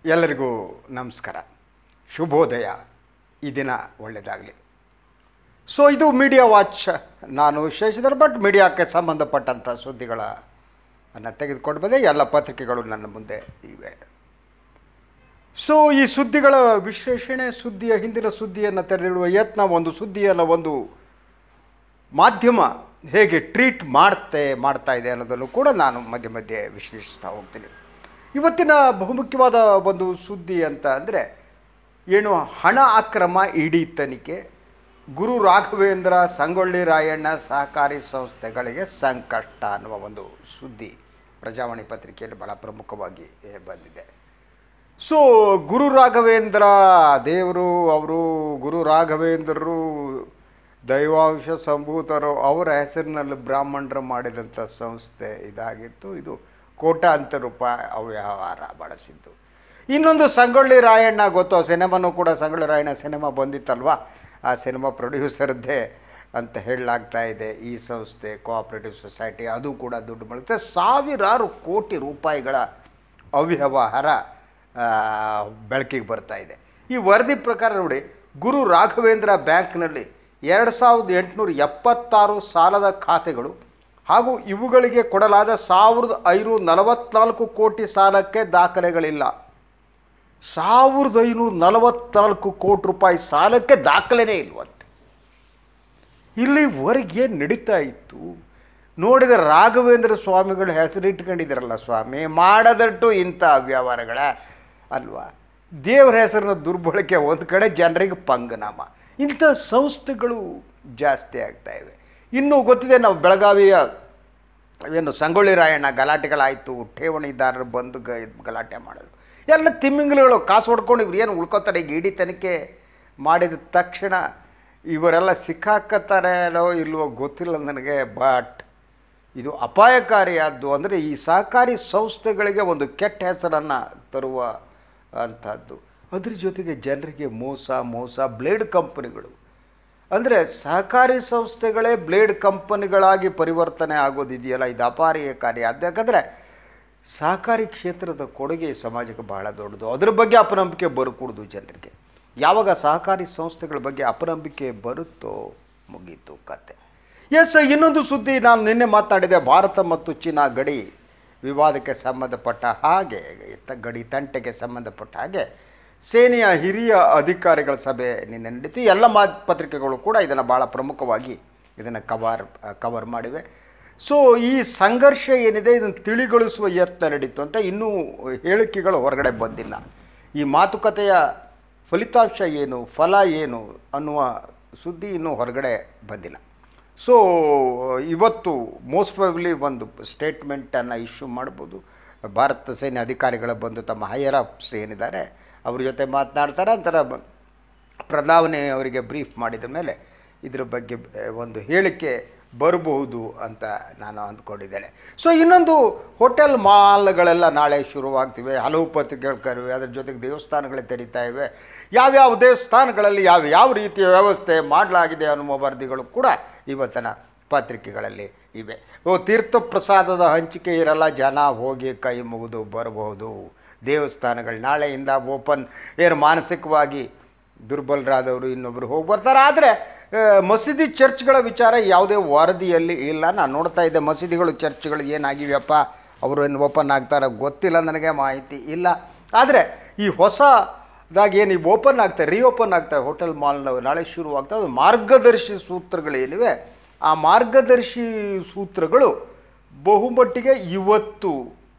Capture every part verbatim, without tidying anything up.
ಎಲ್ಲರಿಗೂ ನಮಸ್ಕಾರ, ಶುಭೋದಯ. ಈ ದಿನ ಒಳ್ಳೆಯದಾಗಲಿ. ಸೊ ಇದು ಮೀಡಿಯಾ ವಾಚ್. ನಾನು ಶಶಿಧರ್ ಭಟ್. ಮೀಡಿಯಾಕ್ಕೆ ಸಂಬಂಧಪಟ್ಟಂಥ ಸುದ್ದಿಗಳನ್ನು ತೆಗೆದುಕೊಂಡು ಬಂದೆ. ಎಲ್ಲ ಪತ್ರಿಕೆಗಳು ನನ್ನ ಮುಂದೆ ಇವೆ. ಸೊ ಈ ಸುದ್ದಿಗಳ ವಿಶ್ಲೇಷಣೆ, ಸುದ್ದಿಯ ಹಿಂದಿನ ಸುದ್ದಿಯನ್ನು ತೆರೆದಿಡುವ ಯತ್ನ, ಒಂದು ಸುದ್ದಿಯನ್ನು ಒಂದು ಮಾಧ್ಯಮ ಹೇಗೆ ಟ್ರೀಟ್ ಮಾಡ್ತೆ ಮಾಡ್ತಾ ಇದೆ ಅನ್ನೋದನ್ನು ಕೂಡ ನಾನು ಮಧ್ಯೆ ಮಧ್ಯೆ ವಿಶ್ಲೇಷಿಸ್ತಾ ಹೋಗ್ತೀನಿ. ಇವತ್ತಿನ ಬಹುಮುಖ್ಯವಾದ ಒಂದು ಸುದ್ದಿ ಅಂತ ಅಂದರೆ ಏನು, ಹಣ ಅಕ್ರಮ ಇಡಿ ತನಿಖೆ, ಗುರು ರಾಘವೇಂದ್ರ ಸಂಗೊಳ್ಳಿ ರಾಯಣ್ಣ ಸಹಕಾರಿ ಸಂಸ್ಥೆಗಳಿಗೆ ಸಂಕಷ್ಟ ಅನ್ನುವ ಒಂದು ಸುದ್ದಿ ಪ್ರಜಾವಾಣಿ ಪತ್ರಿಕೆಯಲ್ಲಿ ಭಾಳ ಪ್ರಮುಖವಾಗಿ ಬಂದಿದೆ. ಸೊ ಗುರು ರಾಘವೇಂದ್ರ ದೇವರು, ಅವರು ಗುರು ರಾಘವೇಂದ್ರರು ದೈವಾಂಶ ಸಂಭೂತರು, ಅವರ ಹೆಸರಿನಲ್ಲಿ ಬ್ರಾಹ್ಮಣರು ಮಾಡಿದಂಥ ಸಂಸ್ಥೆ ಇದಾಗಿತ್ತು. ಇದು ಕೋಟ್ಯಾಂತರ ರೂಪಾಯಿ ಅವ್ಯವಹಾರ ಬಳಸಿದ್ದು. ಇನ್ನೊಂದು ಸಂಗೊಳ್ಳಿ ರಾಯಣ್ಣ, ಗೊತ್ತೋ ಸಿನಿಮಾನೂ ಕೂಡ ಸಂಗೊಳ್ಳಿ ರಾಯಣ್ಣ ಸಿನಿಮಾ ಬಂದಿತ್ತಲ್ವ, ಆ ಸಿನಿಮಾ ಪ್ರೊಡ್ಯೂಸರ್ದೇ ಅಂತ ಹೇಳಲಾಗ್ತಾ ಇದೆ ಈ ಸಂಸ್ಥೆ, ಕೋಆಪರೇಟಿವ್ ಸೊಸೈಟಿ. ಅದು ಕೂಡ ದುಡ್ಡು ಮಾಡುತ್ತೆ. ಸಾವಿರಾರು ಕೋಟಿ ರೂಪಾಯಿಗಳ ಅವ್ಯವಹಾರ ಬೆಳಕಿಗೆ ಬರ್ತಾ ಇದೆ. ಈ ವರದಿ ಪ್ರಕಾರ ನೋಡಿ, ಗುರು ರಾಘವೇಂದ್ರ ಬ್ಯಾಂಕ್ನಲ್ಲಿ ಎರಡು ಸಾವಿರದ ಎಂಟುನೂರ ಎಪ್ಪತ್ತಾರು ಸಾಲದ ಖಾತೆಗಳು ಹಾಗೂ ಇವುಗಳಿಗೆ ಕೊಡಲಾದ ಸಾವಿರದ ಐನೂರ ನಲವತ್ತ್ನಾಲ್ಕು ಕೋಟಿ ಸಾಲಕ್ಕೆ ದಾಖಲೆಗಳಿಲ್ಲ. ಸಾವಿರದ ಐನೂರ ನಲವತ್ತ್ನಾಲ್ಕು ಕೋಟಿ ರೂಪಾಯಿ ಸಾಲಕ್ಕೆ ದಾಖಲೆನೇ ಇಲ್ವಂತೆ. ಇಲ್ಲಿವರೆಗೆ ಏನು ನಡೀತಾ ಇತ್ತು ನೋಡಿದರೆ, ರಾಘವೇಂದ್ರ ಸ್ವಾಮಿಗಳು ಹೆಸರಿಟ್ಕೊಂಡಿದ್ದಾರಲ್ಲ ಸ್ವಾಮಿ, ಮಾಡದಟ್ಟು ಇಂಥ ವ್ಯವಹಾರಗಳ ಅಲ್ವಾ. ದೇವರ ಹೆಸರನ್ನ ದುರ್ಬಳಕೆ ಒಂದು ಕಡೆ, ಜನರಿಗೆ ಪಂಗನಾಮ, ಇಂಥ ಸಂಸ್ಥೆಗಳು ಜಾಸ್ತಿ ಆಗ್ತಾಯಿವೆ. ಇನ್ನೂ ಗೊತ್ತಿದೆ, ನಾವು ಬೆಳಗಾವಿಯ ಏನು ಸಂಗೊಳ್ಳಿ ರಾಯಣ್ಣ ಗಲಾಟೆಗಳಾಯಿತು, ಠೇವಣಿದಾರರು ಬಂದು ಗ ಗಲಾಟೆ ಮಾಡೋದು, ಎಲ್ಲ ತಿಮ್ಮಿಂಗಲುಗಳು ಕಾಸು ಹೊಡ್ಕೊಂಡು ಇವ್ರು ಏನು ಉಳ್ಕೋತಾರೆ. ಈಗ ಇಡೀ ತನಿಖೆ ಮಾಡಿದ ತಕ್ಷಣ ಇವರೆಲ್ಲ ಸಿಕ್ಕಾಕತ್ತಾರೇನೋ ಇಲ್ವೋ ಗೊತ್ತಿಲ್ಲ ನನಗೆ. ಬಟ್ ಇದು ಅಪಾಯಕಾರಿಯಾದ್ದು. ಅಂದರೆ ಈ ಸಹಕಾರಿ ಸಂಸ್ಥೆಗಳಿಗೆ ಒಂದು ಕೆಟ್ಟ ಹೆಸರನ್ನು ತರುವ ಅಂಥದ್ದು. ಅದ್ರ ಜೊತೆಗೆ ಜನರಿಗೆ ಮೋಸ ಮೋಸ ಬ್ಲೇಡ್ ಕಂಪನಿಗಳು, ಅಂದರೆ ಸಹಕಾರಿ ಸಂಸ್ಥೆಗಳೇ ಬ್ಲೇಡ್ ಕಂಪನಿಗಳಾಗಿ ಪರಿವರ್ತನೆ ಆಗೋದಿದೆಯಲ್ಲ, ಇದು ಅಪಾಯಕಾರಿ. ಅದು ಯಾಕಂದರೆ ಸಹಕಾರಿ ಕ್ಷೇತ್ರದ ಕೊಡುಗೆ ಸಮಾಜಕ್ಕೆ ಬಹಳ ದೊಡ್ಡದು. ಅದ್ರ ಬಗ್ಗೆ ಅಪನಂಬಿಕೆ ಬರಕೂಡ್ದು ಜನರಿಗೆ. ಯಾವಾಗ ಸಹಕಾರಿ ಸಂಸ್ಥೆಗಳ ಬಗ್ಗೆ ಅಪನಂಬಿಕೆ ಬರುತ್ತೋ ಮುಗೀತು ಕತೆ. ಎಸ್, ಇನ್ನೊಂದು ಸುದ್ದಿ, ನಾನು ನಿನ್ನೆ ಮಾತನಾಡಿದೆ, ಭಾರತ ಮತ್ತು ಚೀನಾ ಗಡಿ ವಿವಾದಕ್ಕೆ ಸಂಬಂಧಪಟ್ಟ ಹಾಗೆ, ಗಡಿ ತಂಟೆಗೆ ಸಂಬಂಧಪಟ್ಟ ಹಾಗೆ ಸೇನೆಯ ಹಿರಿಯ ಅಧಿಕಾರಿಗಳ ಸಭೆ ನಿನ್ನೆ ನಡೀತು. ಎಲ್ಲ ಮಾ ಪತ್ರಿಕೆಗಳು ಕೂಡ ಇದನ್ನು ಭಾಳ ಪ್ರಮುಖವಾಗಿ ಇದನ್ನು ಕವರ್ ಕವರ್ ಮಾಡಿವೆ. ಸೊ ಈ ಸಂಘರ್ಷ ಏನಿದೆ ಇದನ್ನು ತಿಳಿಗೊಳಿಸುವ ಯತ್ನ ನಡೀತು ಅಂತ ಇನ್ನೂ ಹೇಳಿಕೆಗಳು ಹೊರಗಡೆ ಬಂದಿಲ್ಲ. ಈ ಮಾತುಕತೆಯ ಫಲಿತಾಂಶ ಏನು, ಫಲ ಏನು ಅನ್ನುವ ಸುದ್ದಿ ಇನ್ನೂ ಹೊರಗಡೆ ಬಂದಿಲ್ಲ. ಸೊ ಇವತ್ತು ಮೋಸ್ಟ್ ಪ್ರಾಬಬ್ಲಿ ಒಂದು ಸ್ಟೇಟ್ಮೆಂಟನ್ನು ಇಶ್ಯೂ ಮಾಡ್ಬೋದು. ಭಾರತ ಸೇನೆ ಅಧಿಕಾರಿಗಳು ಬಂದು ತಮ್ಮ ಹೈಯರ್ ಅಪ್ಸ್ ಏನಿದ್ದಾರೆ ಅವ್ರ ಜೊತೆ ಮಾತನಾಡ್ತಾರೆ. ಅಂತರ ಪ್ರಧಾನಿ ಅವರಿಗೆ ಬ್ರೀಫ್ ಮಾಡಿದ ಮೇಲೆ ಇದರ ಬಗ್ಗೆ ಒಂದು ಹೇಳಿಕೆ ಬರಬಹುದು ಅಂತ ನಾನು ಅಂದ್ಕೊಂಡಿದ್ದೇನೆ. ಸೊ ಇನ್ನೊಂದು, ಹೋಟೆಲ್ ಮಾಲ್ಗಳೆಲ್ಲ ನಾಳೆ ಶುರುವಾಗ್ತಿವೆ. ಹಲವು ಪತ್ರಿಕೆಗಳು ಕರಿವೆ. ಅದರ ಜೊತೆಗೆ ದೇವಸ್ಥಾನಗಳೇ ತೆರೀತಾ ಇವೆ. ಯಾವ್ಯಾವ ದೇವಸ್ಥಾನಗಳಲ್ಲಿ ಯಾವ ಯಾವ ರೀತಿಯ ವ್ಯವಸ್ಥೆ ಮಾಡಲಾಗಿದೆ ಅನ್ನುವ ವರದಿಗಳು ಕೂಡ ಇವತ್ತಿನ ಪತ್ರಿಕೆಗಳಲ್ಲಿ ಇವೆ. ಓ, ತೀರ್ಥ ಪ್ರಸಾದದ ಹಂಚಿಕೆ ಇರಲ್ಲ, ಜನ ಹೋಗಿ ಕೈ ಮುಗಿದು ಬರಬಹುದು. ದೇವಸ್ಥಾನಗಳು ನಾಳೆಯಿಂದ ಓಪನ್. ಏನು ಮಾನಸಿಕವಾಗಿ ದುರ್ಬಲರಾದವರು ಇನ್ನೊಬ್ಬರು ಹೋಗಿ ಬರ್ತಾರೆ. ಆದರೆ ಮಸೀದಿ ಚರ್ಚ್ಗಳ ವಿಚಾರ ಯಾವುದೇ ವರದಿಯಲ್ಲಿ ಇಲ್ಲ. ನಾನು ನೋಡ್ತಾ ಇದ್ದೆ, ಮಸೀದಿಗಳು ಚರ್ಚ್ಗಳು ಏನಾಗಿವೆಯಪ್ಪ, ಅವರು ಏನು ಓಪನ್ ಆಗ್ತಾರೆ ಗೊತ್ತಿಲ್ಲ, ನನಗೆ ಮಾಹಿತಿ ಇಲ್ಲ. ಆದರೆ ಈ ಹೊಸದಾಗಿ ಏನು ಓಪನ್ ಆಗ್ತವೆ, ರೀಓಪನ್ ಆಗ್ತವೆ ಹೋಟೆಲ್ ಮಾಲ್ನವು ನಾಳೆ ಶುರುವಾಗ್ತವೆ. ಮಾರ್ಗದರ್ಶಿ ಸೂತ್ರಗಳೇನಿವೆ, ಆ ಮಾರ್ಗದರ್ಶಿ ಸೂತ್ರಗಳು ಬಹುಮಟ್ಟಿಗೆ ಇವತ್ತು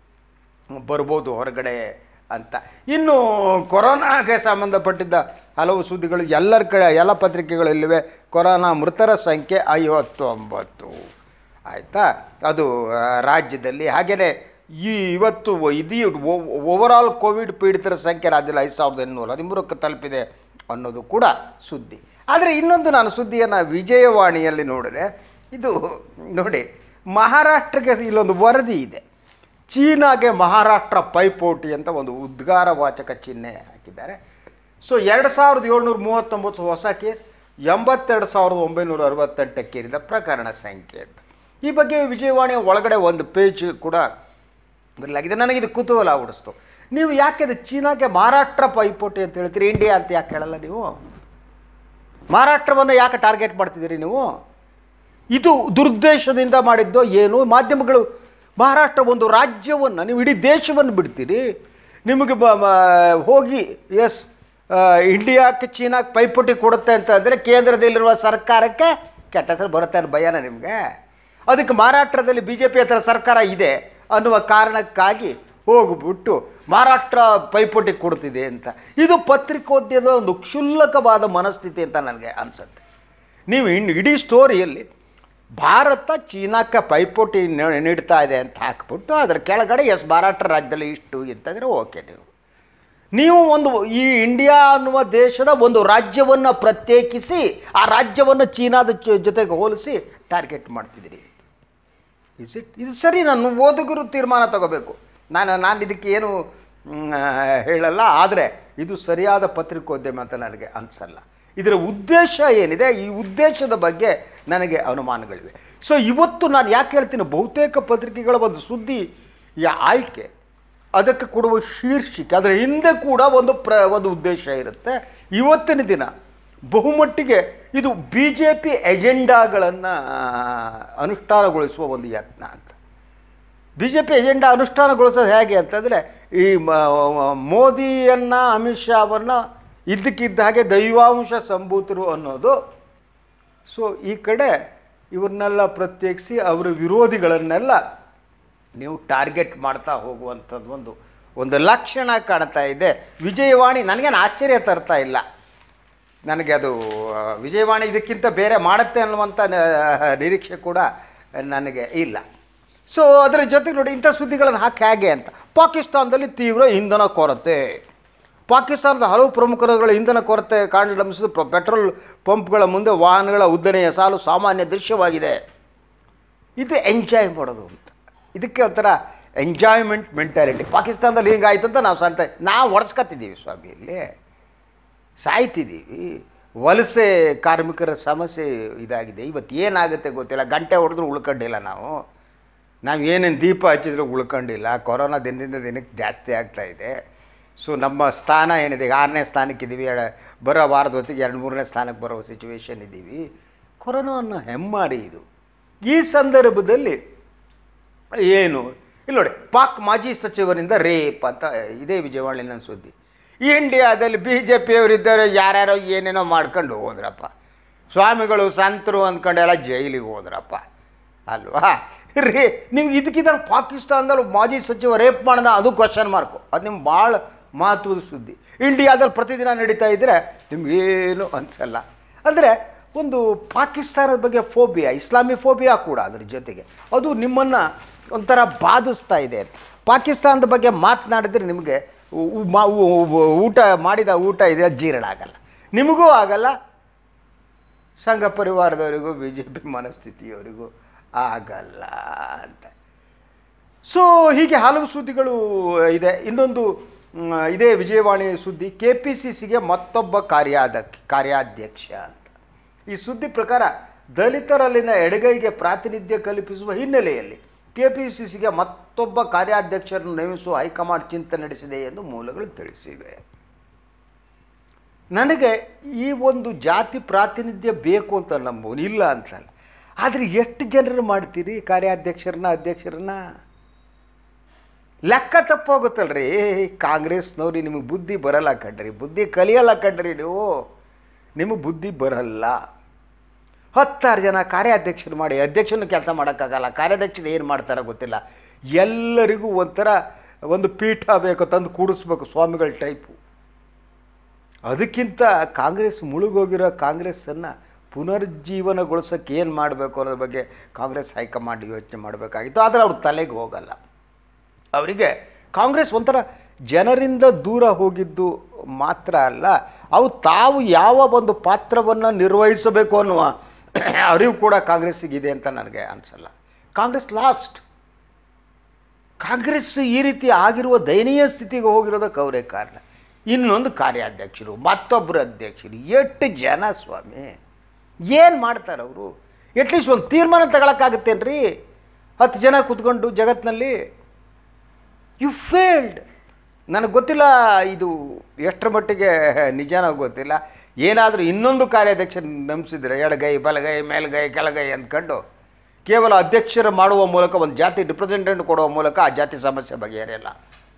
ಬರ್ಬೋದು ಹೊರಗಡೆ ಅಂತ. ಇನ್ನು ಕೊರೋನಾಗೆ ಸಂಬಂಧಪಟ್ಟಿದ್ದ ಹಲವು ಸುದ್ದಿಗಳು ಎಲ್ಲರ ಕಡೆ, ಎಲ್ಲ ಪತ್ರಿಕೆಗಳಲ್ಲಿವೆ. ಕೊರೋನಾ ಮೃತರ ಸಂಖ್ಯೆ ಐವತ್ತೊಂಬತ್ತು ಆಯಿತಾ, ಅದು ರಾಜ್ಯದಲ್ಲಿ. ಹಾಗೆಯೇ ಈ ಇವತ್ತು ಇದೀ ಓವರಾಲ್ ಕೋವಿಡ್ ಪೀಡಿತರ ಸಂಖ್ಯೆ ರಾಜ್ಯದಲ್ಲಿ ಐದು ಸಾವಿರದ ಎಂಟುನೂರ ಹದಿಮೂರಕ್ಕೆ ತಲುಪಿದೆ ಅನ್ನೋದು ಕೂಡ ಸುದ್ದಿ. ಆದರೆ ಇನ್ನೊಂದು ನಾನು ಸುದ್ದಿಯನ್ನು ವಿಜಯವಾಣಿಯಲ್ಲಿ ನೋಡಿದೆ. ಇದು ನೋಡಿ, ಮಹಾರಾಷ್ಟ್ರಕ್ಕೆ ಇಲ್ಲೊಂದು ವರದಿ ಇದೆ. ಚೀನಾಗೆ ಮಹಾರಾಷ್ಟ್ರ ಪೈಪೋಟಿ ಅಂತ ಒಂದು ಉದ್ಗಾರವಾಚಕ ಚಿಹ್ನೆ ಹಾಕಿದ್ದಾರೆ. ಸೊ ಎರಡು ಸಾವಿರದ ಏಳ್ನೂರ ಮೂವತ್ತೊಂಬತ್ತು ಹೊಸ ಕೇಸ್, ಎಂಬತ್ತೆರಡು ಸಾವಿರದ ಒಂಬೈನೂರ ಅರವತ್ತೆಂಟಕ್ಕೇರಿದ ಪ್ರಕರಣ ಸಂಖ್ಯೆ ಅಂತ. ಈ ಬಗ್ಗೆ ವಿಜಯವಾಣಿಯ ಒಳಗಡೆ ಒಂದು ಪೇಜ್ ಕೂಡ ಬರಲಾಗಿದೆ. ನನಗಿದು ಕುತೂಹಲ ಹುಡಿಸ್ತು. ನೀವು ಯಾಕೆ ಅದು ಚೀನಾಗೆ ಮಹಾರಾಷ್ಟ್ರ ಪೈಪೋಟಿ ಅಂತ ಹೇಳ್ತೀರಿ, ಇಂಡಿಯಾ ಅಂತ ಯಾಕೆ ಹೇಳಲ್ಲ ನೀವು? ಮಹಾರಾಷ್ಟ್ರವನ್ನು ಯಾಕೆ ಟಾರ್ಗೆಟ್ ಮಾಡ್ತಿದ್ದೀರಿ ನೀವು? ಇದು ದುರುದ್ದೇಶದಿಂದ ಮಾಡಿದ್ದೋ ಏನು? ಮಾಧ್ಯಮಗಳು ಮಹಾರಾಷ್ಟ್ರ ಒಂದು ರಾಜ್ಯವನ್ನು, ನೀವು ಇಡೀ ದೇಶವನ್ನು ಬಿಡ್ತೀರಿ. ನಿಮಗೆ ಬ ಹೋಗಿ ಎಸ್ ಇಂಡಿಯಾಕ್ಕೆ ಚೀನಾಕ್ಕೆ ಪೈಪೋಟಿ ಕೊಡುತ್ತೆ ಅಂತಂದರೆ ಕೇಂದ್ರದಲ್ಲಿರುವ ಸರ್ಕಾರಕ್ಕೆ ಕೆಟ್ಟ ಹೆಸರು ಬರುತ್ತೆ ಅನ್ನೋ ಭಯನ ನಿಮಗೆ? ಅದಕ್ಕೆ ಮಹಾರಾಷ್ಟ್ರದಲ್ಲಿ ಬಿ ಜೆ ಪಿ ಹತ್ರ ಸರ್ಕಾರ ಇದೆ ಅನ್ನುವ ಕಾರಣಕ್ಕಾಗಿ ಹೋಗ್ಬಿಟ್ಟು ಮಹಾರಾಷ್ಟ್ರ ಪೈಪೋಟಿ ಕೊಡ್ತಿದೆ ಅಂತ. ಇದು ಪತ್ರಿಕೋದ್ಯಮದ ಒಂದು ಕ್ಷುಲ್ಲಕವಾದ ಮನಸ್ಥಿತಿ ಅಂತ ನನಗೆ ಅನಿಸುತ್ತೆ. ನೀವು ಇನ್ನು ಇಡೀ ಸ್ಟೋರಿಯಲ್ಲಿ ಭಾರತ ಚೀನಾಕ್ಕೆ ಪೈಪೋಟಿ ನೀಡ್ತಾ ಇದೆ ಅಂತ ಹಾಕ್ಬಿಟ್ಟು ಅದರ ಕೆಳಗಡೆ ಎಸ್ ಮಹಾರಾಷ್ಟ್ರ ರಾಜ್ಯದಲ್ಲಿ ಇಷ್ಟು ಅಂತಂದರೆ ಓಕೆ. ನೀವು ನೀವು ಒಂದು ಈ ಇಂಡಿಯಾ ಅನ್ನುವ ದೇಶದ ಒಂದು ರಾಜ್ಯವನ್ನು ಪ್ರತ್ಯೇಕಿಸಿ ಆ ರಾಜ್ಯವನ್ನು ಚೀನಾದ ಜೊತೆಗೆ ಹೋಲಿಸಿ ಟಾರ್ಗೆಟ್ ಮಾಡ್ತಿದ್ದೀರಿ. ಇಸ್ ಇಟ್ ಇದು ಸರಿ? ನಾನು ಓದುಗರು ತೀರ್ಮಾನ ತಗೋಬೇಕು. ನಾನು ನಾನು ಇದಕ್ಕೆ ಏನು ಹೇಳಲ್ಲ, ಆದರೆ ಇದು ಸರಿಯಾದ ಪತ್ರಿಕೋದ್ಯಮ ಅಂತ ನನಗೆ ಅನಿಸಲ್ಲ. ಇದರ ಉದ್ದೇಶ ಏನಿದೆ, ಈ ಉದ್ದೇಶದ ಬಗ್ಗೆ ನನಗೆ ಅನುಮಾನಗಳಿವೆ. ಸೊ ಇವತ್ತು ನಾನು ಯಾಕೆ ಹೇಳ್ತೀನಿ, ಬಹುತೇಕ ಪತ್ರಿಕೆಗಳ ಒಂದು ಸುದ್ದಿಯ ಆಯ್ಕೆ, ಅದಕ್ಕೆ ಕೊಡುವ ಶೀರ್ಷಿಕೆ, ಅದರ ಹಿಂದೆ ಕೂಡ ಒಂದು ಪ್ರ ಒಂದು ಉದ್ದೇಶ ಇರುತ್ತೆ. ಇವತ್ತಿನ ದಿನ ಬಹುಮಟ್ಟಿಗೆ ಇದು ಬಿ ಜೆ ಪಿ ಎಜೆಂಡಾಗಳನ್ನು ಅನುಷ್ಠಾನಗೊಳಿಸುವ ಒಂದು ಯತ್ನ ಅಂತ. ಬಿ ಜೆ ಪಿ ಎಜೆಂಡಾ ಅನುಷ್ಠಾನಗೊಳಿಸೋದು ಹೇಗೆ ಅಂತಂದರೆ, ಈ ಮೋದಿಯನ್ನು ಅಮಿತ್ ಶಾವನ್ನು ಇದ್ದಕ್ಕಿದ್ದ ಹಾಗೆ ದೈವಾಂಶ ಸಂಭೂತರು ಅನ್ನೋದು. ಸೊ ಈ ಕಡೆ ಇವ್ರನ್ನೆಲ್ಲ ಪ್ರತ್ಯೇಕಿಸಿ ಅವರ ವಿರೋಧಿಗಳನ್ನೆಲ್ಲ ನೀವು ಟಾರ್ಗೆಟ್ ಮಾಡ್ತಾ ಹೋಗುವಂಥದ್ದು ಒಂದು ಒಂದು ಲಕ್ಷಣ ಕಾಣ್ತಾ ಇದೆ. ವಿಜಯವಾಣಿ ನನಗೇನು ಆಶ್ಚರ್ಯ ತರ್ತಾ ಇಲ್ಲ. ನನಗೆ ಅದು ವಿಜಯವಾಣಿ ಇದಕ್ಕಿಂತ ಬೇರೆ ಮಾಡುತ್ತೆ ಅನ್ನುವಂಥ ನಿರೀಕ್ಷೆ ಕೂಡ ನನಗೆ ಇಲ್ಲ. ಸೊ ಅದರ ಜೊತೆಗೆ ನೋಡಿ, ಇಂಥ ಸುದ್ದಿಗಳನ್ನು ಹಾಕಿ ಹೇಗೆ ಅಂತ. ಪಾಕಿಸ್ತಾನದಲ್ಲಿ ತೀವ್ರ ಇಂಧನ ಕೊರತೆ. ಪಾಕಿಸ್ತಾನದ ಹಲವು ಪ್ರಮುಖರುಗಳ ಇಂಧನ ಕೊರತೆ ಕಾಣಿಸಿದ ಪೆಟ್ರೋಲ್ ಪಂಪ್ಗಳ ಮುಂದೆ ವಾಹನಗಳ ಉದ್ದನೆಯ ಸಾಲು ಸಾಮಾನ್ಯ ದೃಶ್ಯವಾಗಿದೆ. ಇದು ಎಂಜಾಯ್ ಮಾಡೋದು ಅಂತ. ಇದಕ್ಕೆ ಒಂಥರ ಎಂಜಾಯ್ಮೆಂಟ್ ಮೆಂಟಾಲಿಟಿ. ಪಾಕಿಸ್ತಾನದಲ್ಲಿ ಹಿಂಗಾಯ್ತು ಅಂತ ನಾವು ಸಂತ ನಾವು ಒಡ್ಸ್ಕೊತಿದ್ದೀವಿ ಸ್ವಾಮಿ, ಇಲ್ಲಿ ಸಾಯ್ತಿದ್ದೀವಿ. ವಲಸೆ ಕಾರ್ಮಿಕರ ಸಮಸ್ಯೆ ಇದಾಗಿದೆ. ಇವತ್ತು ಏನಾಗುತ್ತೆ ಗೊತ್ತಿಲ್ಲ. ಗಂಟೆ ಹೊಡೆದ್ರೂ ಉಳ್ಕೊಂಡಿಲ್ಲ ನಾವು. ನಾವು ಏನೇನು ದೀಪ ಹಚ್ಚಿದ್ರೂ ಉಳ್ಕೊಂಡಿಲ್ಲ. ಕೊರೋನಾ ದಿನದಿಂದ ದಿನಕ್ಕೆ ಜಾಸ್ತಿ ಆಗ್ತಾಯಿದೆ. ಸೊ ನಮ್ಮ ಸ್ಥಾನ ಏನಿದೆ, ಈಗ ಆರನೇ ಸ್ಥಾನಕ್ಕಿದ್ದೀವಿ. ಬರೋ ವಾರದ ಹೊತ್ತಿಗೆ ಎರಡು ಮೂರನೇ ಸ್ಥಾನಕ್ಕೆ ಬರೋ ಸಿಚುವೇಶನ್ ಇದ್ದೀವಿ. ಕೊರೋನಾ ಅನ್ನೋ ಹೆಮ್ಮಾರಿ ಇದು. ಈ ಸಂದರ್ಭದಲ್ಲಿ ಏನು ಇಲ್ಲಿ ನೋಡಿ, ಪಾಕ್ ಮಾಜಿ ಸಚಿವರಿಂದ ರೇಪ್ ಅಂತ ಇದೇ ವಿಜಯವಾಣಿನ ಸುದ್ದಿ. ಈ ಇಂಡಿಯಾದಲ್ಲಿ ಬಿ ಜೆ ಪಿಯವರಿದ್ದಾರೆ, ಯಾರ್ಯಾರೋ ಏನೇನೋ ಮಾಡ್ಕೊಂಡು ಹೋದ್ರಪ್ಪ. ಸ್ವಾಮಿಗಳು ಸಂತರು ಅಂದ್ಕೊಂಡೆಲ್ಲ ಜೈಲಿಗೆ ಹೋದ್ರಪ್ಪ ಅಲ್ವಾ? ರೇ ನೀವು ಇದಕ್ಕಿದ್ದ ಪಾಕಿಸ್ತಾನದಲ್ಲಿ ಮಾಜಿ ಸಚಿವ ರೇಪ್ ಮಾಡೋಣ, ಅದು ಕ್ವಶನ್ ಮಾರ್ಕು. ಅದು ನಿಮ್ಗೆ ಭಾಳ ಮಹತ್ವದ ಸುದ್ದಿ. ಇಂಡಿಯಾದಲ್ಲಿ ಪ್ರತಿದಿನ ನಡೀತಾ ಇದ್ದರೆ ನಿಮಗೇನು ಅನಿಸಲ್ಲ. ಅಂದರೆ ಒಂದು ಪಾಕಿಸ್ತಾನದ ಬಗ್ಗೆ ಫೋಬಿಯಾ, ಇಸ್ಲಾಮಿ ಫೋಬಿಯಾ ಕೂಡ ಅದರ ಜೊತೆಗೆ ಅದು ನಿಮ್ಮನ್ನು ಒಂಥರ ಬಾಧಿಸ್ತಾ ಇದೆ ಅಂತ. ಪಾಕಿಸ್ತಾನದ ಬಗ್ಗೆ ಮಾತನಾಡಿದ್ರೆ ನಿಮಗೆ ಊಟ ಮಾಡಿದ ಊಟ ಇದೆ ಜೀರ್ಣ ಆಗಲ್ಲ, ನಿಮಗೂ ಆಗಲ್ಲ, ಸಂಘ ಪರಿವಾರದವರಿಗೂ ಬಿ ಜೆ ಪಿ ಮನಸ್ಥಿತಿಯವರಿಗೂ ಆಗಲ್ಲ ಅಂತ. ಸೊ ಹೀಗೆ ಹಲವು ಸುದ್ದಿಗಳು ಇದೆ. ಇನ್ನೊಂದು ಇದೇ ವಿಜಯವಾಣಿ ಸುದ್ದಿ, ಕೆ ಪಿ ಸಿ ಸಿಗೆ ಮತ್ತೊಬ್ಬ ಕಾರ್ಯಾಧ್ಯಕ್ಷ ಕಾರ್ಯಾಧ್ಯಕ್ಷ ಅಂತ. ಈ ಸುದ್ದಿ ಪ್ರಕಾರ ದಲಿತರಲ್ಲಿನ ಎಡಗೈಗೆ ಪ್ರಾತಿನಿಧ್ಯ ಕಲ್ಪಿಸುವ ಹಿನ್ನೆಲೆಯಲ್ಲಿ ಕೆ ಪಿ ಸಿ ಸಿಗೆ ಮತ್ತೊಬ್ಬ ಕಾರ್ಯಾಧ್ಯಕ್ಷರನ್ನು ನೇಮಿಸುವ ಹೈಕಮಾಂಡ್ ಚಿಂತನೆ ನಡೆಸಿದೆ ಎಂದು ಮೂಲಗಳು ತಿಳಿಸಿವೆ. ನನಗೆ ಈ ಒಂದು ಜಾತಿ ಪ್ರಾತಿನಿಧ್ಯ ಬೇಕು ಅಂತ ನಂಬೋದು, ಇಲ್ಲ ಅಂತಲ್ಲ. ಆದರೆ ಎಷ್ಟು ಜನರು ಮಾಡ್ತೀರಿ ಕಾರ್ಯಾಧ್ಯಕ್ಷರನ್ನ, ಅಧ್ಯಕ್ಷರನ್ನ? ಲೆಕ್ಕ ತಪ್ಪೋಗುತ್ತಲ್ರಿ. ಕಾಂಗ್ರೆಸ್ನವ್ರಿ ನಿಮಗೆ ಬುದ್ಧಿ ಬರಲ್ಲ ಕಣ್ರಿ, ಬುದ್ಧಿ ಕಲಿಯಲ್ಲ ಕಣ್ರಿ ನೀವು, ನಿಮಗೆ ಬುದ್ಧಿ ಬರಲ್ಲ. ಹತ್ತಾರು ಜನ ಕಾರ್ಯಾಧ್ಯಕ್ಷರು ಮಾಡಿ ಅಧ್ಯಕ್ಷನ ಕೆಲಸ ಮಾಡೋಕ್ಕಾಗಲ್ಲ. ಕಾರ್ಯಾಧ್ಯಕ್ಷರು ಏನು ಮಾಡ್ತಾರೋ ಗೊತ್ತಿಲ್ಲ. ಎಲ್ಲರಿಗೂ ಒಂಥರ ಒಂದು ಪೀಠ ಬೇಕು, ತಂದು ಕೂಡಿಸ್ಬೇಕು ಸ್ವಾಮಿಗಳ ಟೈಪು. ಅದಕ್ಕಿಂತ ಕಾಂಗ್ರೆಸ್ ಮುಳುಗೋಗಿರೋ ಕಾಂಗ್ರೆಸ್ಸನ್ನು ಪುನರ್ಜೀವನಗೊಳಿಸೋಕ್ಕೆ ಏನು ಮಾಡಬೇಕು ಅನ್ನೋದ್ರ ಬಗ್ಗೆ ಕಾಂಗ್ರೆಸ್ ಹೈಕಮಾಂಡ್ ಯೋಚನೆ ಮಾಡಬೇಕಾಗಿತ್ತು. ಆದರೆ ಅವ್ರ ತಲೆಗೆ ಹೋಗಲ್ಲ. ಅವರಿಗೆ ಕಾಂಗ್ರೆಸ್ ಒಂಥರ ಜನರಿಂದ ದೂರ ಹೋಗಿದ್ದು ಮಾತ್ರ ಅಲ್ಲ, ಅವು ತಾವು ಯಾವ ಒಂದು ಪಾತ್ರವನ್ನು ನಿರ್ವಹಿಸಬೇಕು ಅನ್ನುವ ಅರಿವು ಕೂಡ ಕಾಂಗ್ರೆಸ್ಸಿಗಿದೆ ಅಂತ ನನಗೆ ಅನಿಸಲ್ಲ. ಕಾಂಗ್ರೆಸ್ ಲಾಸ್ಟ್. ಕಾಂಗ್ರೆಸ್ ಈ ರೀತಿ ಆಗಿರುವ ದಯನೀಯ ಸ್ಥಿತಿಗೆ ಹೋಗಿರೋದಕ್ಕೆ ಅವರೇ ಕಾರಣ. ಇನ್ನೊಂದು ಕಾರ್ಯಾಧ್ಯಕ್ಷರು, ಮತ್ತೊಬ್ಬರು ಅಧ್ಯಕ್ಷರು, ಎಷ್ಟು ಜನ ಸ್ವಾಮಿ, ಏನು ಮಾಡ್ತಾರೆ ಅವರು? ಎಟ್ಲೀಸ್ಟ್ ಒಂದು ತೀರ್ಮಾನ ತಗೊಳಕ್ಕಾಗುತ್ತೇನ್ರಿ? ಹತ್ತು ಜನ ಕೂತ್ಕೊಂಡು ಜಗತ್ತಿನಲ್ಲಿ? You failed. ನನಗೆ ಗೊತ್ತಿಲ್ಲ ಇದು ಎಷ್ಟರ ಮಟ್ಟಿಗೆ ನಿಜನೋ ಗೊತ್ತಿಲ್ಲ. ಏನಾದರೂ ಇನ್ನೊಂದು ಕಾರ್ಯಾಧ್ಯಕ್ಷ ನಂಬಿಸಿದ್ರೆ ಎಡಗೈ ಬಲಗೈ ಮೇಲ್ಗೈ ಕೆಳಗೈ ಅಂದ್ಕೊಂಡು ಕೇವಲ ಅಧ್ಯಕ್ಷರು ಮಾಡುವ ಮೂಲಕ ಒಂದು ಜಾತಿ ರಿಪ್ರೆಸೆಂಟೇಟಿವ್ ಕೊಡುವ ಮೂಲಕ ಆ ಜಾತಿ ಸಮಸ್ಯೆ ಬಗೆಹರಿಯಲ್ಲ.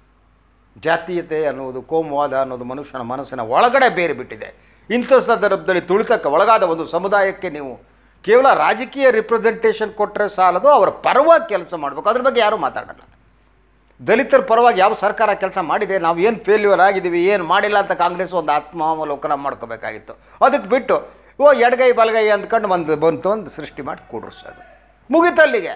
ಜಾತೀಯತೆ ಅನ್ನೋದು, ಕೋಮುವಾದ ಅನ್ನೋದು ಮನುಷ್ಯನ ಮನಸ್ಸಿನ ಒಳಗಡೆ ಬೇರೆ ಬಿಟ್ಟಿದೆ. ಇಂಥ ಸಂದರ್ಭದಲ್ಲಿ ತುಳಿತಕ್ಕೆ ಒಳಗಾದ ಒಂದು ಸಮುದಾಯಕ್ಕೆ ನೀವು ಕೇವಲ ರಾಜಕೀಯ ರಿಪ್ರೆಸೆಂಟೇಷನ್ ಕೊಟ್ಟರೆ ಸಾಲದು, ಅವರ ಪರವಾಗಿ ಕೆಲಸ ಮಾಡಬೇಕು. ಅದ್ರ ಬಗ್ಗೆ ಯಾರೂ ಮಾತಾಡಲ್ಲ. ದಲಿತರ ಪರವಾಗಿ ಯಾವ ಸರ್ಕಾರ ಕೆಲಸ ಮಾಡಿದೆ, ನಾವು ಏನು ಫೇಲ್ಯೂರ್ ಆಗಿದ್ದೀವಿ, ಏನು ಮಾಡಿಲ್ಲ ಅಂತ ಕಾಂಗ್ರೆಸ್ ಒಂದು ಆತ್ಮಾವಲೋಕನ ಮಾಡ್ಕೋಬೇಕಾಗಿತ್ತು. ಅದಕ್ಕೆ ಬಿಟ್ಟು ಓ ಎಡಗೈ ಬಲಗೈ ಅಂದ್ಕೊಂಡು ಒಂದು ಬಂತು ಒಂದು ಸೃಷ್ಟಿ ಮಾಡಿ ಕೂಡಿಸೋದು ಮುಗಿತಲ್ಲಿಗೆ.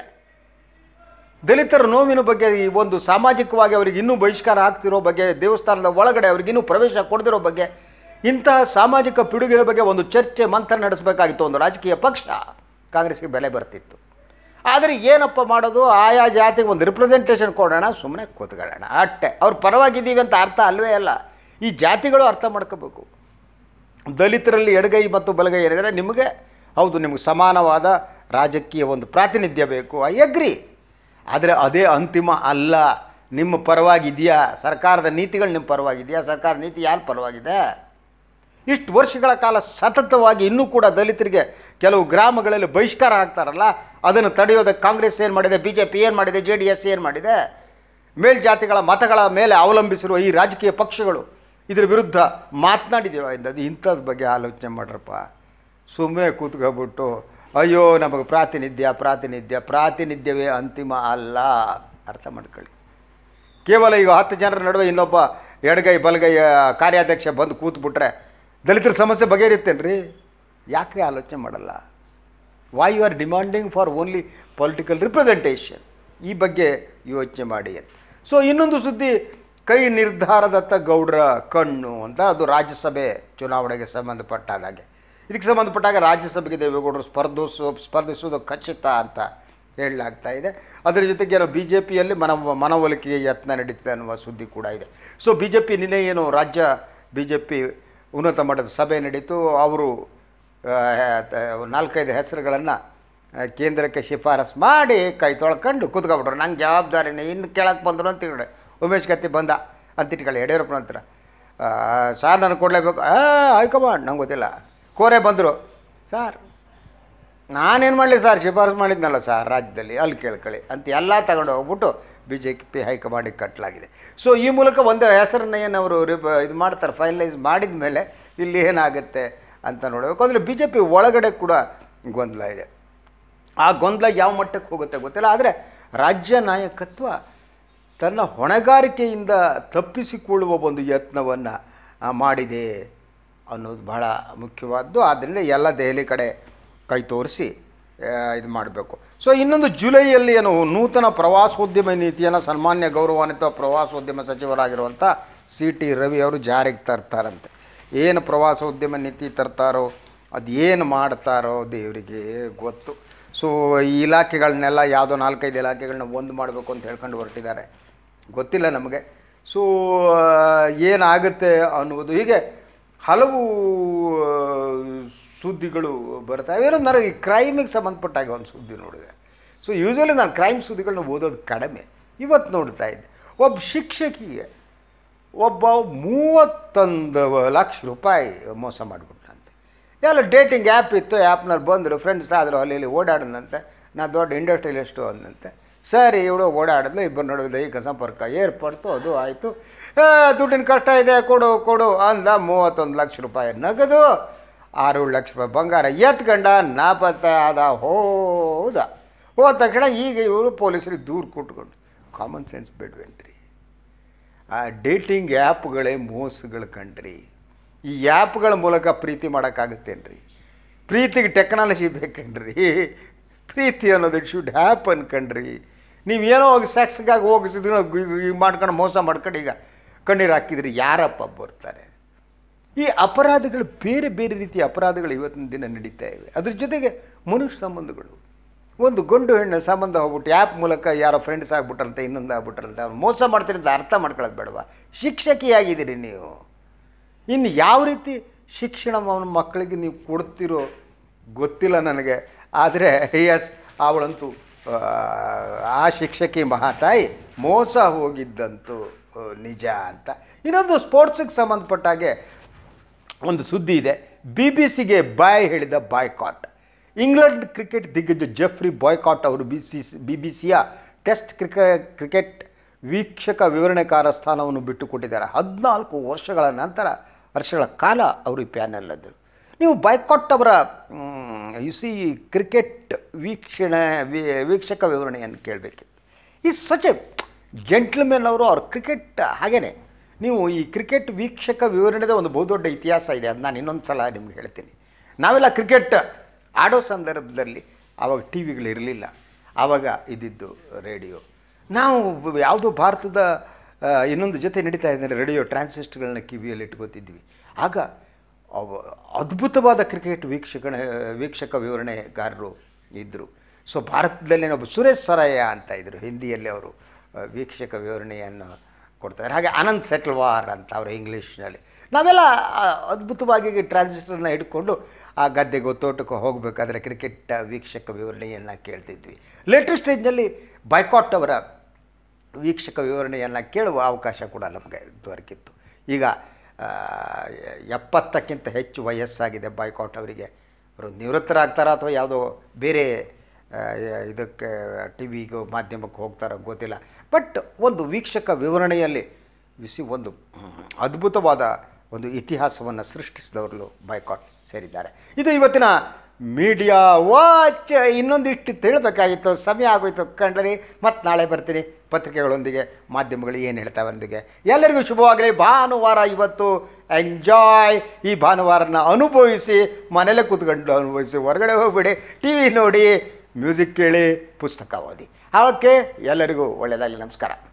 ದಲಿತರ ನೋವಿನ ಬಗ್ಗೆ, ಈ ಒಂದು ಸಾಮಾಜಿಕವಾಗಿ ಅವ್ರಿಗೆ ಇನ್ನೂ ಬಹಿಷ್ಕಾರ ಆಗ್ತಿರೋ ಬಗ್ಗೆ, ದೇವಸ್ಥಾನದ ಒಳಗಡೆ ಅವ್ರಿಗೆ ಇನ್ನೂ ಪ್ರವೇಶ ಕೊಡದಿರೋ ಬಗ್ಗೆ, ಇಂತಹ ಸಾಮಾಜಿಕ ಪಿಡುಗಿನ ಬಗ್ಗೆ ಒಂದು ಚರ್ಚೆ ಮಂಥನ ನಡೆಸಬೇಕಾಗಿತ್ತು ಒಂದು ರಾಜಕೀಯ ಪಕ್ಷ. ಕಾಂಗ್ರೆಸ್ಗೆ ಬೆಲೆ ಬರ್ತಿತ್ತು. ಆದರೆ ಏನಪ್ಪ ಮಾಡೋದು, ಆಯಾ ಜಾತಿಗೆ ಒಂದು ರಿಪ್ರೆಸೆಂಟೇಷನ್ ಕೊಡೋಣ, ಸುಮ್ಮನೆ ಕೂತ್ಕೊಳ್ಳೋಣ ಅಷ್ಟೇ. ಅವ್ರು ಪರವಾಗಿದ್ದೀವಿ ಅಂತ ಅರ್ಥ ಅಲ್ವೇ ಅಲ್ಲ. ಈ ಜಾತಿಗಳು ಅರ್ಥ ಮಾಡ್ಕೋಬೇಕು. ದಲಿತರಲ್ಲಿ ಎಡಗೈ ಮತ್ತು ಬಲಗೈ ಏನಿದ್ರೆ ನಿಮಗೆ ಹೌದು, ನಿಮಗೆ ಸಮಾನವಾದ ರಾಜಕೀಯ ಒಂದು ಪ್ರಾತಿನಿಧ್ಯ ಬೇಕು, ಐ ಅಗ್ರಿ. ಆದರೆ ಅದೇ ಅಂತಿಮ ಅಲ್ಲ. ನಿಮ್ಮ ಪರವಾಗಿದೆಯಾ ಸರ್ಕಾರದ ನೀತಿಗಳು, ನಿಮ್ಮ ಪರವಾಗಿದೆಯಾ ಸರ್ಕಾರದ ನೀತಿ ಯಾರ ಪರವಾಗಿದೆ? ಇಷ್ಟು ವರ್ಷಗಳ ಕಾಲ ಸತತವಾಗಿ ಇನ್ನೂ ಕೂಡ ದಲಿತರಿಗೆ ಕೆಲವು ಗ್ರಾಮಗಳಲ್ಲಿ ಬಹಿಷ್ಕಾರ ಆಗ್ತಾರಲ್ಲ, ಅದನ್ನು ತಡೆಯೋದಕ್ಕೆ ಕಾಂಗ್ರೆಸ್ ಏನು ಮಾಡಿದೆ, ಬಿ ಜೆ ಪಿ ಏನು ಮಾಡಿದೆ, ಜೆ ಡಿ ಎಸ್ ಏನು ಮಾಡಿದೆ? ಮೇಲ್ಜಾತಿಗಳ ಮತಗಳ ಮೇಲೆ ಅವಲಂಬಿಸಿರುವ ಈ ರಾಜಕೀಯ ಪಕ್ಷಗಳು ಇದ್ರ ವಿರುದ್ಧ ಮಾತನಾಡಿದ್ದೇವೆ. ಇಂಥದ್ದು ಇಂಥದ್ರ ಬಗ್ಗೆ ಆಲೋಚನೆ ಮಾಡ್ರಪ್ಪ. ಸುಮ್ಮನೆ ಕೂತ್ಕೊಬಿಟ್ಟು ಅಯ್ಯೋ ನಮಗೆ ಪ್ರಾತಿನಿಧ್ಯ ಪ್ರಾತಿನಿಧ್ಯ ಪ್ರಾತಿನಿಧ್ಯವೇ ಅಂತಿಮ ಅಲ್ಲ, ಅರ್ಥ ಮಾಡ್ಕೊಳ್ಳಿ. ಕೇವಲ ಈಗ ಹತ್ತು ಜನರ ನಡುವೆ ಇನ್ನೊಬ್ಬ ಎಡಗೈ ಬಲಗೈ ಕಾರ್ಯಾಧ್ಯಕ್ಷ ಬಂದು ಕೂತ್ಬಿಟ್ರೆ ದಲಿತರ ಸಮಸ್ಯೆ ಬಗೆಹರಿಯುತ್ತೇನ್ರಿ? ಯಾಕೆ ಆಲೋಚನೆ ಮಾಡಲ್ಲ? Why you are demanding for only political representation? ಈ ಬಗ್ಗೆ ಯೋಚನೆ ಮಾಡಿ. ಸೊ ಇನ್ನೊಂದು ಸುದ್ದಿ, ಕೈ ನಿರ್ಧಾರದತ್ತ ಗೌಡ್ರ ಕಣ್ಣು ಅಂತ, ಅದು ರಾಜ್ಯಸಭೆ ಚುನಾವಣೆಗೆ ಸಂಬಂಧಪಟ್ಟಾಗೆ. ಇದಕ್ಕೆ ಸಂಬಂಧಪಟ್ಟಾಗ ರಾಜ್ಯಸಭೆಗೆ ದೇವೇಗೌಡರು ಸ್ಪರ್ಧಿಸೋ ಸ್ಪರ್ಧಿಸೋದು ಖಚಿತ ಅಂತ ಹೇಳಲಾಗ್ತಾ ಇದೆ. ಅದರ ಜೊತೆಗೆ ಏನೋ ಬಿ ಜೆ ಪಿಯಲ್ಲಿ ಮನ ಮನವೊಲಿಕೆಗೆ ಯತ್ನ ನಡೀತಿದೆ ಅನ್ನುವ ಸುದ್ದಿ ಕೂಡ ಇದೆ. ಸೊ ಬಿ ಜೆ ಪಿ ನಿನ್ನೆ ಏನು ರಾಜ್ಯ ಬಿ ಜೆ ಪಿ ಉನ್ನತ ಮಟ್ಟದ ಸಭೆ ನಡೀತು. ಅವರು ನಾಲ್ಕೈದು ಹೆಸರುಗಳನ್ನು ಕೇಂದ್ರಕ್ಕೆ ಶಿಫಾರಸು ಮಾಡಿ ಕೈ ತೊಳ್ಕೊಂಡು ಕೂತ್ಕೊಬಿಟ್ರು. ನಂಗೆ ಜವಾಬ್ದಾರಿನೇ ಇನ್ನು ಕೇಳಕ್ಕೆ ಬಂದರು ಅಂತ ಹೇಳಿ ಉಮೇಶ್ ಕತ್ತಿ ಬಂದ ಅಂತಿಟ್ಕೊಳ್ಳಿ ಯಡಿಯೂರಪ್ಪನ ಹತ್ರ. ಸಾರ್ ನನಗೆ ಕೊಡಲೇಬೇಕು, ಹೈಕಮಾಂಡ್ ನಂಗೆ ಗೊತ್ತಿಲ್ಲ. ಕೋರೆ ಬಂದರು, ಸಾರ್ ನಾನೇನು ಮಾಡಲಿ ಸರ್, ಶಿಫಾರಸು ಮಾಡಿದ್ನಲ್ಲ ಸರ್ ರಾಜ್ಯದಲ್ಲಿ, ಅಲ್ಲಿ ಕೇಳ್ಕೊಳ್ಳಿ ಅಂತ ಎಲ್ಲ ತಗೊಂಡು ಹೋಗ್ಬಿಟ್ಟು ಬಿ ಜೆ ಪಿ ಹೈಕಮಾಂಡಿಗೆ ಕಟ್ಟಲಾಗಿದೆ. ಸೊ ಈ ಮೂಲಕ ಒಂದು ಹೆಸರನ್ನ ಏನು ಅವರು ರಿಬ್ ಇದು ಮಾಡ್ತಾರೆ, ಫೈನಲೈಸ್ ಮಾಡಿದ ಮೇಲೆ ಇಲ್ಲಿ ಏನಾಗುತ್ತೆ ಅಂತ ನೋಡಬೇಕು. ಅಂದರೆ ಬಿ ಜೆ ಪಿ ಒಳಗಡೆ ಕೂಡ ಗೊಂದಲ ಇದೆ. ಆ ಗೊಂದಲ ಯಾವ ಮಟ್ಟಕ್ಕೆ ಹೋಗುತ್ತೆ ಗೊತ್ತಿಲ್ಲ. ಆದರೆ ರಾಜ್ಯ ನಾಯಕತ್ವ ತನ್ನ ಹೊಣೆಗಾರಿಕೆಯಿಂದ ತಪ್ಪಿಸಿಕೊಳ್ಳುವ ಒಂದು ಯತ್ನವನ್ನು ಮಾಡಿದೆ ಅನ್ನೋದು ಬಹಳ ಮುಖ್ಯವಾದ್ದು. ಆದ್ದರಿಂದ ಎಲ್ಲ ದೆಹಲಿ ಕಡೆ ಕೈ ತೋರಿಸಿ ಇದು ಮಾಡಬೇಕು. ಸೊ ಇನ್ನೊಂದು ಜುಲೈಯಲ್ಲಿ ಏನು ನೂತನ ಪ್ರವಾಸೋದ್ಯಮ ನೀತಿಯನ್ನು ಸನ್ಮಾನ್ಯ ಗೌರವಾನ್ವಿತ ಪ್ರವಾಸೋದ್ಯಮ ಸಚಿವರಾಗಿರುವಂಥ ಸಿ ಟಿ ರವಿ ಅವರು ಜಾರಿಗೆ ತರ್ತಾರಂತೆ. ಏನು ಪ್ರವಾಸೋದ್ಯಮ ನೀತಿ ತರ್ತಾರೋ, ಅದು ಏನು ಮಾಡ್ತಾರೋ ದೇವರಿಗೆ ಗೊತ್ತು. ಸೊ ಈ ಇಲಾಖೆಗಳನ್ನೆಲ್ಲ ಯಾವುದೋ ನಾಲ್ಕೈದು ಇಲಾಖೆಗಳನ್ನ ಒಂದು ಮಾಡಬೇಕು ಅಂತ ಹೇಳ್ಕೊಂಡು ಹೊರಟಿದ್ದಾರೆ, ಗೊತ್ತಿಲ್ಲ ನಮಗೆ. ಸೊ ಏನಾಗುತ್ತೆ ಅನ್ನುವುದು ಹೀಗೆ ಹಲವು ಸುದ್ದಿಗಳು ಬರ್ತಾವೆ. ಏನೋ ನನಗೆ ಕ್ರೈಮಿಗೆ ಸಂಬಂಧಪಟ್ಟಾಗ ಒಂದು ಸುದ್ದಿ ನೋಡಿದೆ. ಸೊ ಯೂಶ್ವಲಿ ನಾನು ಕ್ರೈಮ್ ಸುದ್ದಿಗಳನ್ನ ಓದೋದು ಕಡಿಮೆ. ಇವತ್ತು ನೋಡ್ತಾ ಇದ್ದೆ, ಒಬ್ಬ ಶಿಕ್ಷಕಿಗೆ ಒಬ್ಬ ಮೂವತ್ತೊಂದು ಲಕ್ಷ ರೂಪಾಯಿ ಮೋಸ ಮಾಡಿಬಿಟ್ರಂತೆ. ಎಲ್ಲ ಡೇಟಿಂಗ್ ಆ್ಯಪ್ ಇತ್ತು, ಆ್ಯಪ್ನಲ್ಲಿ ಬಂದರು, ಫ್ರೆಂಡ್ಸ್ ಆದರು, ಅಲ್ಲಿ ಇಲ್ಲಿ ಓಡಾಡಿದಂತೆ. ನಾ ದೊಡ್ಡ ಇಂಡಸ್ಟ್ರಿಯಲಿಸ್ಟು ಅಂದಂತೆ. ಸರಿ ಇವಳು ಓಡಾಡಿದ್ಲು, ಇಬ್ಬರು ನಡುವೆ ದೈಹಿಕ ಸಂಪರ್ಕ ಏರ್ಪಡ್ತು, ಅದು ಆಯಿತು. ದುಡ್ಡಿನ ಕಷ್ಟ ಇದೆ, ಕೊಡು ಕೊಡು ಅಂದ. ಮೂವತ್ತೊಂದು ಲಕ್ಷ ರೂಪಾಯಿ ನಗದು, ಆರು ಲಕ್ಷ ರೂಪಾಯಿ ಬಂಗಾರ ಎತ್ಕಂಡ ನಾಪತ್ತೆ ಆದ. ಹೋದ ಹೋದ ತಕ್ಷಣ ಈಗ ಇವಳು ಪೊಲೀಸರಿಗೆ ದೂರು ಕೊಟ್ಕೊಂಡು. ಕಾಮನ್ ಸೆನ್ಸ್ ಬೇಡ್ವೇನ್ರಿ? ಆ ಡೇಟಿಂಗ್ ಆ್ಯಪ್ಗಳೇ ಮೋಸಗಳು ಕಣ್ರಿ. ಈ ಆ್ಯಪ್ಗಳ ಮೂಲಕ ಪ್ರೀತಿ ಮಾಡೋಕ್ಕಾಗುತ್ತೇನ್ರಿ? ಪ್ರೀತಿಗೆ ಟೆಕ್ನಾಲಜಿ ಬೇಕನ್ರಿ. ಪ್ರೀತಿ ಅನ್ನೋದು ಇಟ್ ಶುಡ್ ಹ್ಯಾಪನ್ ಕಣ್ರಿ. ನೀವೇನೋ ಹೋಗಿ ಸೆಕ್ಸ್ಗಾಗಿ ಹೋಗಿಸಿದ್ರು ಈಗ ಮಾಡ್ಕೊಂಡು ಮೋಸ ಮಾಡ್ಕೊಂಡು ಈಗ ಕಣ್ಣೀರು ಹಾಕಿದ್ರಿ, ಯಾರಪ್ಪ ಬರ್ತಾರೆ? ಈ ಅಪರಾಧಗಳು ಬೇರೆ ಬೇರೆ ರೀತಿಯ ಅಪರಾಧಗಳು ಇವತ್ತಿನ ದಿನ ನಡೀತಾ ಇವೆ. ಅದ್ರ ಜೊತೆಗೆ ಮನುಷ್ಯ ಸಂಬಂಧಗಳು, ಒಂದು ಗಂಡು ಹೆಣ್ಣು ಸಂಬಂಧ ಹೋಗ್ಬಿಟ್ಟು ಆ್ಯಪ್ ಮೂಲಕ ಯಾರೋ ಫ್ರೆಂಡ್ಸ್ ಆಗ್ಬಿಟ್ರಂತೆ, ಇನ್ನೊಂದು ಆಗ್ಬಿಟ್ರಂತೆ, ಅವ್ರು ಮೋಸ ಮಾಡ್ತೀರಿ ಅಂತ ಅರ್ಥ ಮಾಡ್ಕೊಳ್ಳೋದು ಬೇಡವಾ? ಶಿಕ್ಷಕಿಯಾಗಿದ್ದೀರಿ ನೀವು, ಇನ್ನು ಯಾವ ರೀತಿ ಶಿಕ್ಷಣ ಮಕ್ಕಳಿಗೆ ನೀವು ಕೊಡ್ತಿರೋ ಗೊತ್ತಿಲ್ಲ ನನಗೆ. ಆದರೆ ಎಸ್ ಅವಳಂತೂ ಆ ಶಿಕ್ಷಕಿ ಮಹಾತಾಯಿ ಮೋಸ ಹೋಗಿದ್ದಂತೂ ನಿಜ ಅಂತ. ಇನ್ನೊಂದು ಸ್ಪೋರ್ಟ್ಸಿಗೆ ಸಂಬಂಧಪಟ್ಟ ಹಾಗೆ ಒಂದು ಸುದ್ದಿ ಇದೆ. ಬಿ ಬಿ ಸಿಗೆ ಬಾಯ್ ಹೇಳಿದ ಬಾಯ್ಕಾಟ್. ಇಂಗ್ಲೆಂಡ್ ಕ್ರಿಕೆಟ್ ದಿಗ್ಗಜ ಜೆಫ್ರಿ ಬಾಯ್ಕಾಟ್ ಅವರು ಬಿ ಸಿ ಬಿ ಬಿ ಸಿಯ ಟೆಸ್ಟ್ ಕ್ರಿಕೆ ಕ್ರಿಕೆಟ್ ವೀಕ್ಷಕ ವಿವರಣೆಕಾರ ಸ್ಥಾನವನ್ನು ಬಿಟ್ಟುಕೊಟ್ಟಿದ್ದಾರೆ. ಹದಿನಾಲ್ಕು ವರ್ಷಗಳ ನಂತರ ವರ್ಷಗಳ ಕಾಲ ಅವರು ಈ ಪ್ಯಾನಲ್ನದ್ದರು. ನೀವು ಬಾಯ್ಕಾಟ್ ಅವರ ಯು ಸಿ ಕ್ರಿಕೆಟ್ ವೀಕ್ಷಣೆ ವೀಕ್ಷಕ ವಿವರಣೆಯನ್ನು ಕೇಳಬೇಕಿತ್ತು. ಈ ಸಚ್ ಎ ಜೆಂಟ್ಲ್ಮೆನ್ ಅವರು ಅವ್ರ ಕ್ರಿಕೆಟ್ ಹಾಗೇ ನೀವು ಈ ಕ್ರಿಕೆಟ್ ವೀಕ್ಷಕ ವಿವರಣೆದ ಒಂದು ಬಹುದೊಡ್ಡ ಇತಿಹಾಸ ಇದೆ. ಅದು ನಾನು ಇನ್ನೊಂದು ಸಲ ನಿಮ್ಗೆ ಹೇಳ್ತೀನಿ. ನಾವೆಲ್ಲ ಕ್ರಿಕೆಟ್ ಆಡೋ ಸಂದರ್ಭದಲ್ಲಿ ಆವಾಗ ಟಿ ವಿಗಳಿರಲಿಲ್ಲ, ಆವಾಗ ಇದ್ದಿದ್ದು ರೇಡಿಯೋ. ನಾವು ಯಾವುದೋ ಭಾರತದ ಇನ್ನೊಂದು ಜೊತೆ ನಡೀತಾ ಇದ್ದಾರೆ ರೇಡಿಯೋ ಟ್ರಾನ್ಸಿಸ್ಟರ್ಗಳನ್ನ ಕಿವಿಯಲ್ಲಿ ಇಟ್ಕೋತಿದ್ವಿ. ಆಗ ಅವ ಅದ್ಭುತವಾದ ಕ್ರಿಕೆಟ್ ವೀಕ್ಷಕಣ ವೀಕ್ಷಕ ವಿವರಣೆಗಾರರು ಇದ್ದರು. ಸೊ ಭಾರತದಲ್ಲೇ ಒಬ್ಬ ಸುರೇಶ್ ಸರಾಯ ಅಂತ ಇದ್ದರು, ಹಿಂದಿಯಲ್ಲಿ ಅವರು ವೀಕ್ಷಕ ವಿವರಣೆಯನ್ನು ಕೊಡ್ತಾರೆ. ಹಾಗೆ ಆನಂದ್ ಸೆಟ್ಲ್ವಾರ್ ಅಂತ ಅವರು ಇಂಗ್ಲೀಷ್ನಲ್ಲಿ. ನಾವೆಲ್ಲ ಅದ್ಭುತವಾಗಿ ಟ್ರಾನ್ಸಿಸ್ಟರ್ನ ಹಿಡ್ಕೊಂಡು ಆ ಗದ್ದೆಗೋ ತೋಟಕ್ಕೋ ಹೋಗಬೇಕಾದ್ರೆ ಕ್ರಿಕೆಟ್ ವೀಕ್ಷಕ ವಿವರಣೆಯನ್ನು ಕೇಳ್ತಿದ್ವಿ. ಲೇಟರ್ ಸ್ಟೇಜ್ನಲ್ಲಿ ಬಾಯ್ಕಾಟ್ ಅವರ ವೀಕ್ಷಕ ವಿವರಣೆಯನ್ನು ಕೇಳುವ ಅವಕಾಶ ಕೂಡ ನಮಗೆ ದೊರಕಿತ್ತು. ಈಗ ಎಪ್ಪತ್ತಕ್ಕಿಂತ ಹೆಚ್ಚು ವಯಸ್ಸಾಗಿದೆ ಬಾಯ್ಕಾಟ್ ಅವರಿಗೆ. ಅವರು ನಿವೃತ್ತರಾಗ್ತಾರಾ ಅಥವಾ ಯಾವುದೋ ಬೇರೆ ಇದಕ್ಕೆ ಟಿ ವಿಗೂ ಮಾಧ್ಯಮಕ್ಕೆ ಹೋಗ್ತಾರೋ ಗೊತ್ತಿಲ್ಲ. ಬಟ್ ಒಂದು ವೀಕ್ಷಕ ವಿವರಣೆಯಲ್ಲಿ ಬಿಸಿ ಒಂದು ಅದ್ಭುತವಾದ ಒಂದು ಇತಿಹಾಸವನ್ನು ಸೃಷ್ಟಿಸಿದವರು ಬಾಯ್ಕಾಟ್ ಸೇರಿದ್ದಾರೆ. ಇದು ಇವತ್ತಿನ ಮೀಡಿಯಾ ವಾಚ್. ಇನ್ನೊಂದಿಷ್ಟು ಹೇಳಬೇಕಾಗಿತ್ತು, ಸಮಯ ಆಗೋಯ್ತು ಕಂಡ್ರಿ. ಮತ್ತು ನಾಳೆ ಬರ್ತೀನಿ ಪತ್ರಿಕೆಗಳೊಂದಿಗೆ, ಮಾಧ್ಯಮಗಳು ಏನು ಹೇಳ್ತಾವೊಂದಿಗೆ. ಎಲ್ಲರಿಗೂ ಶುಭವಾಗಲಿ. ಭಾನುವಾರ ಇವತ್ತು ಎಂಜಾಯ್. ಈ ಭಾನುವಾರನ ಅನುಭವಿಸಿ, ಮನೇಲೆ ಕೂತ್ಕೊಂಡು ಅನುಭವಿಸಿ, ಹೊರಗಡೆ ಹೋಗ್ಬಿಡಿ, ಟಿ ವಿ ನೋಡಿ, ಮ್ಯೂಸಿಕ್ ಕೇಳಿ, ಪುಸ್ತಕ ಓದಿ. ಓಕೆ, ಎಲ್ಲರಿಗೂ ಒಳ್ಳೆಯದಾಗಲಿ. ನಮಸ್ಕಾರ.